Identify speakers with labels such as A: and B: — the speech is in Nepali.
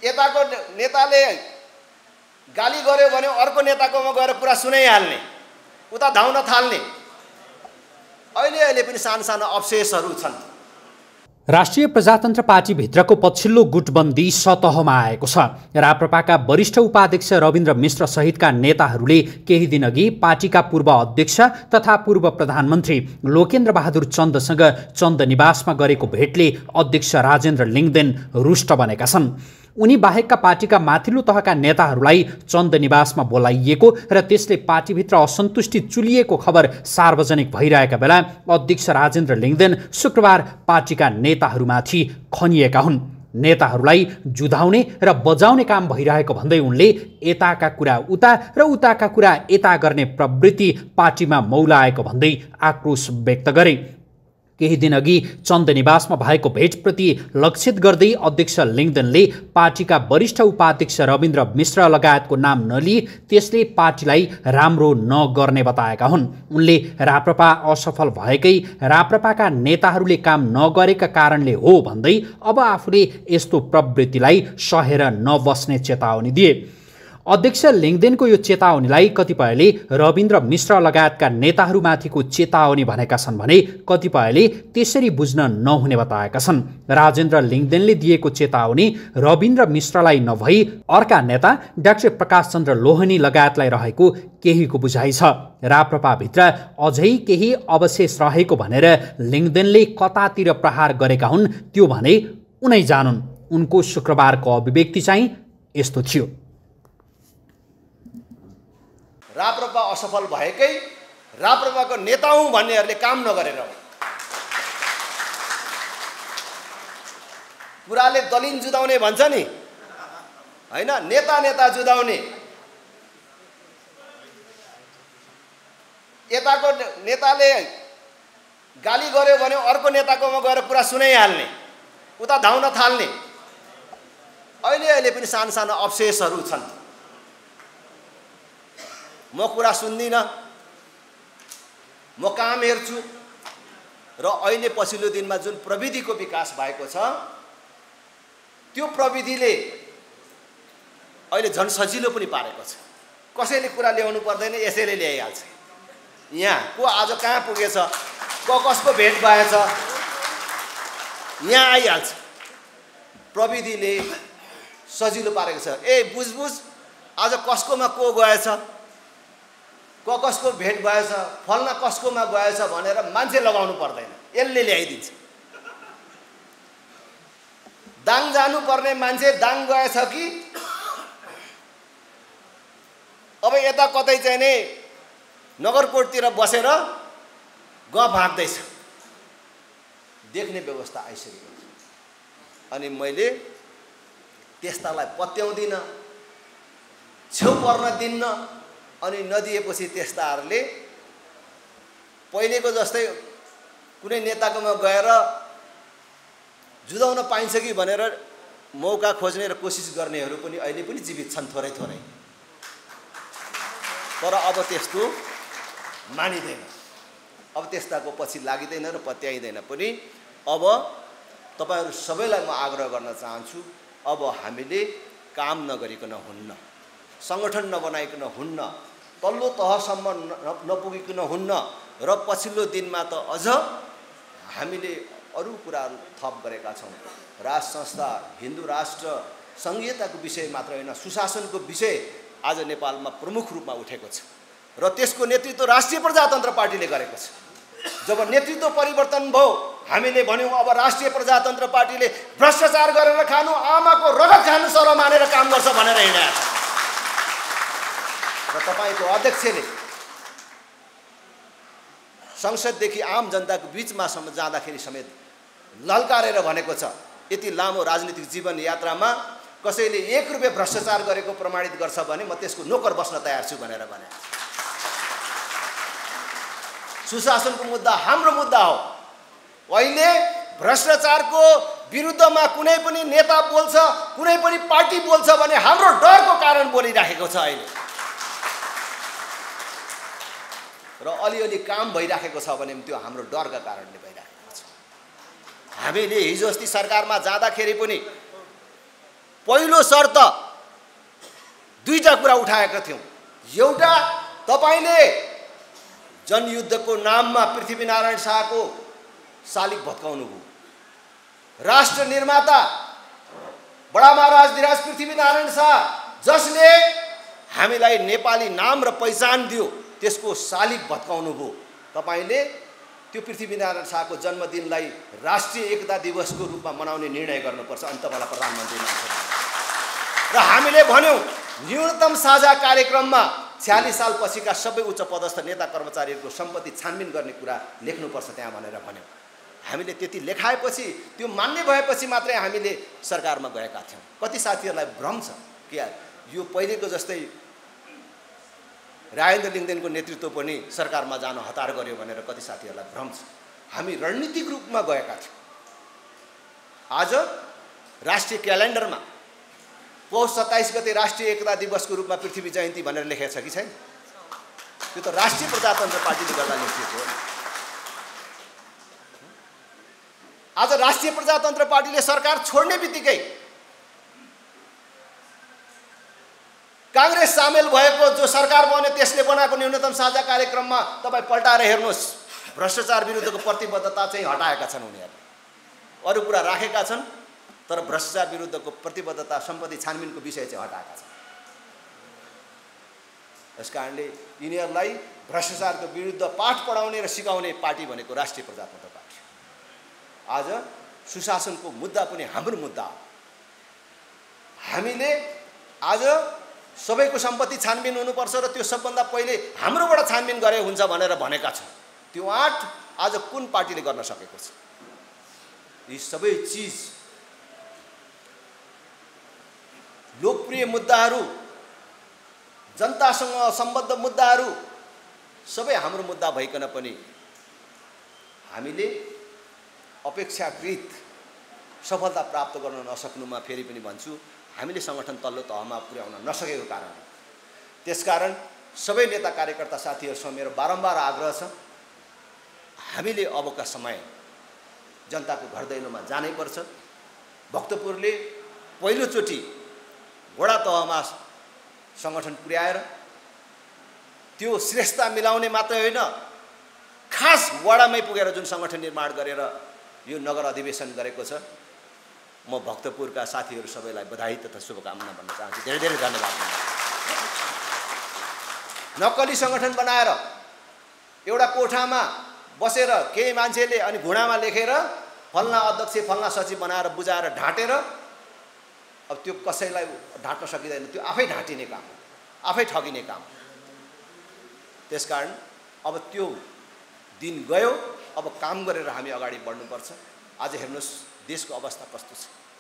A: यताको नेताले गाली गर्यो भने अर्को नेताकोमा गएर पुरा सुनाइहाल्ने, उता धाउन थाल्ने, अहिले पनि सानो सानो अवशेषहरू छन्।
B: राष्ट्रिय प्रजातन्त्र पार्टी भित्रको पछिल्लो गुटबन्दी सतहमा आएको छ। राप्रपाका वरिष्ठ उपाध्यक्ष रविन्द्र मिश्र सहितका नेताहरूले केही दिनअघि पार्टीका पूर्व अध्यक्ष तथा पूर्व प्रधानमन्त्री लोकेन्द्र बहादुर चन्दसँग चन्द निवासमा गरेको भेटले अध्यक्ष राजेन्द्र लिङदेन रुष्ट बनेका छन्। उनी बाहेकका पार्टीका माथिल्लो तहका नेताहरूलाई चन्द निवासमा बोलाइएको र त्यसले पार्टीभित्र असन्तुष्टि चुलिएको खबर सार्वजनिक भइरहेका बेला अध्यक्ष राजेन्द्र लिङदेन शुक्रबार पार्टीका नेताहरूमाथि खनिएका हुन्। नेताहरूलाई जुधाउने र बजाउने काम भइरहेको भन्दै उनले यताका कुरा उता र उताका कुरा यता गर्ने प्रवृत्ति पार्टीमा मौलाएको भन्दै आक्रोश व्यक्त गरे। केही दिनअघि चन्द निवासमा भएको भेटप्रति लक्षित गर्दै अध्यक्ष लिङदेनले पार्टीका वरिष्ठ उपाध्यक्ष रविन्द्र मिश्र लगायतको नाम नलिई त्यसले पार्टीलाई राम्रो नगर्ने बताएका हुन्। उनले राप्रपा असफल भएकै राप्रपाका नेताहरूले काम नगरेका कारणले हो भन्दै अब आफूले यस्तो प्रवृत्तिलाई सहेर नबस्ने चेतावनी दिए। अध्यक्ष लिङदेनको यो चेतावनीलाई कतिपयले रविन्द्र मिश्र लगायतका नेताहरूमाथिको चेतावनी भनेका छन् भने कतिपयले त्यसरी बुझ्न नहुने बताएका छन्। राजेन्द्र लिङदेनले दिएको चेतावनी रविन्द्र मिश्रलाई नभई अर्का नेता डाक्टर प्रकाश चन्द्र लोहनी लगायतलाई रहेको केहीको बुझाइ छ। राप्रपाभित्र अझै केही अवशेष रहेको भनेर लिङदेनले कतातिर प्रहार गरेका हुन् त्यो भने उनै जानुन्। उनको शुक्रबारको अभिव्यक्ति चाहिँ यस्तो थियो।
A: राप्रपा असफल भएकै राप्रपाको नेता हुँ भन्नेहरूले काम नगरेर कुराले दलिन जुदाउने भन्छ नि, हैन? नेता जुदाउने। यताको नेताले गाली गर्यो भने अर्को नेताकोमा गएर पुरा सुनाइहाल्ने, उता धाउन थाल्ने, अहिले पनि सानो सानो अवशेषहरू छन्। म कुरा सुन्दिनँ, म काम हेर्छु र अहिले पछिल्लो दिनमा जुन प्रविधिको विकास भएको छ त्यो प्रविधिले अहिले झन् सजिलो पनि पारेको छ। कसैले कुरा ल्याउनु पर्दैन, यसैले ल्याइहाल्छ। यहाँ को आज कहाँ पुगेछ, कसको भेट भएछ, यहाँ आइहाल्छ। प्रविधिले सजिलो पारेको छ। बुझ आज कसकोमा को गएछ, कसको भेट भएछ, फल्ना कसकोमा गएछ भनेर मान्छे लगाउनु पर्दैन, यसले ल्याइदिन्छ। दाङ जानुपर्ने मान्छे दाङ गएछ कि अब यता कतै चाहिँ नि नगरकोटतिर बसेर गफ हाँक्दैछ, देख्ने व्यवस्था आइसकेको छ। अनि मैले त्यस्तालाई पत्याउँदिनँ, छेउ पर्न दिन्न। अनि नदिएपछि त्यस्ताहरूले पहिलेको जस्तै कुनै नेताकोमा गएर जुदाउन पाइन्छ कि भनेर मौका खोज्ने र कोसिस गर्नेहरू पनि अहिले पनि जीवित छन्, थोरै थोरै। तर अब त्यस्तो मानिँदैन, अब त्यस्ताको पछि लागिँदैन र पत्याइँदैन पनि। अब तपाईहरू सबैलाई म आग्रह गर्न चाहन्छु, अब हामीले काम नगरिकन हुन्न, सङ्गठन नबनाइकन हुन्न, तल्लो तहसम्म नपुगिकन हुन्न। र पछिल्लो दिनमा त अझ हामीले अरू कुराहरू थप गरेका छौँ। राष्ट्र संस्था, हिन्दू राष्ट्र, सङ्घीयताको विषय मात्र होइन, सुशासनको विषय आज नेपालमा प्रमुख रूपमा उठेको छ र त्यसको नेतृत्व राष्ट्रिय प्रजातन्त्र पार्टीले गरेको छ। जब नेतृत्व परिवर्तन भयो, हामीले भन्यौँ अब राष्ट्रिय प्रजातन्त्र पार्टीले भ्रष्टाचार गरेर खानु, आमाको रगत खानु सर मानेर काम गर्छ भनेर हिँडेको छ। र तपाईको अध्यक्षले संसददेखि आम जनताको बीचमा जाँदाखेरि समेत ललकारेर भनेको छ, यति लामो राजनीतिक जीवन यात्रामा कसैले 1 रुपैयाँ भ्रष्टाचार गरेको प्रमाणित गर्छ भने म त्यसको नोकर बस्न तयार छु भनेर भने। सुशासनको मुद्दा हाम्रो मुद्दा हो। अहिले भ्रष्टाचारको विरुद्धमा कुनै पनि नेता बोल्छ, कुनै पनि पार्टी बोल्छ भने हाम्रो डरको कारण बोलिराखेको छ अहिले। र अलिअलि काम भइराखेको छ भने त्यो हाम्रो डरका कारणले भइराखेको छ। हामीले हिजो अस्ति सरकारमा जाँदाखेरि पनि पहिलो शर्त दुईटा कुरा उठाएका थियौँ। एउटा, तपाईले जनयुद्धको नाममा पृथ्वीनारायण शाहको शालिग भत्काउनु भयो। राष्ट्र निर्माता बडा महाराज धिराज पृथ्वीनारायण शाह जसले हामीलाई नेपाली नाम र पहिचान दियो त्यसको शालिग भत्काउनु भयो। तपाईले त्यो पृथ्वीनारायण शाहको जन्मदिनलाई राष्ट्रिय एकता दिवसको रूपमा मनाउने निर्णय गर्नुपर्छ अनि तपाईँलाई प्रधानमन्त्री मान्छे। र हामीले भन्यौँ न्यूनतम साझा कार्यक्रममा 46 साल पछिका सबै उच्च पदस्थ नेता कर्मचारीहरूको सम्पत्ति छानबिन गर्ने कुरा लेख्नुपर्छ त्यहाँ भनेर भन्यौँ। हामीले त्यति लेखाएपछि त्यो मान्ने भएपछि मात्रै हामीले सरकारमा गएका थियौँ। कति साथीहरूलाई भ्रम छ कि यो पहिलेको जस्तै राजेन्द्र लिङ्गदेनको नेतृत्व पनि सरकारमा जान हतार गर्यो भनेर कति साथीहरूलाई भ्रम छ। हामी रणनीतिक रूपमा गएका थियौँ। आज राष्ट्रिय क्यालेन्डरमा पौष 27 गते राष्ट्रिय एकता दिवसको रूपमा पृथ्वी जयन्ती भनेर लेखेको छ कि छैन? त्यो त राष्ट्रिय प्रजातन्त्र पार्टीले गर्दा लेखिएको हो। आज राष्ट्रिय प्रजातन्त्र पार्टीले सरकार छोड्ने बित्तिकै कांग्रेस सामेल भएको जो सरकार बन्यो त्यसले बनाएको न्यूनतम साझा कार्यक्रममा तपाईँ पल्टाएर हेर्नुहोस्, भ्रष्टाचार विरुद्धको प्रतिबद्धता चाहिँ हटाएका छन् उनीहरूले। अरू कुरा राखेका छन् तर भ्रष्टाचार विरुद्धको प्रतिबद्धता सम्पत्ति छानबिनको विषय चाहिँ हटाएका छन्। यसकारणले यिनीहरूलाई भ्रष्टाचारको विरुद्ध पाठ पढाउने र सिकाउने पार्टी भनेको राष्ट्रिय प्रजातन्त्र पार्टी। आज सुशासनको मुद्दा पनि हाम्रो मुद्दा हो। हामीले आज सबैको सम्पत्ति छानबिन हुनुपर्छ र त्यो सबभन्दा पहिले हाम्रोबाट छानबिन गरे हुन्छ भनेर भनेका छौँ। त्यो आँट आज कुन पार्टीले गर्न सकेको छ? यी सबै चिज लोकप्रिय मुद्दाहरू, जनतासँग सम्बद्ध मुद्दाहरू सबै हाम्रो मुद्दा भइकन पनि हामीले अपेक्षाकृत सफलता प्राप्त गर्न नसक्नुमा फेरि पनि भन्छु हामीले संगठन तल्लो तहमा पुर्याउन नसकेको कारण हो। त्यसकारण सबै नेता कार्यकर्ता साथीहरूसँग मेरो बारम्बार आग्रह छ, हामीले अबका समय जनताको घर दैलोमा जानै पर्छ। भक्तपुरले पहिलोचोटि वडा तहमा संगठन पुर्याएर त्यो श्रेष्ठता मिलाउने मात्रै होइन, खास वडामै पुगेर जुन संगठन निर्माण गरेर यो नगर अधिवेशन गरेको छ, म भक्तपुरका साथीहरू सबैलाई बधाई तथा शुभकामना भन्न चाहन्छु। धेरै धेरै धन्यवाद। नक्कली संगठन बनाएर एउटा कोठामा बसेर केही मान्छेले अनि घुँडामा लेखेर फल्ना अध्यक्ष फल्ना सचिव बनाएर बुझाएर ढाँटेर अब त्यो कसैलाई ढाँट्न सकिँदैन। त्यो आफै ढाँटिने काम हो, आफै ठगिने काम हो। त्यसकारण अब त्यो दिन गयो। अब काम गरेर हामी अगाडि बढ्नुपर्छ। आज हेर्नुहोस् देशको अवस्था कस्तो छ।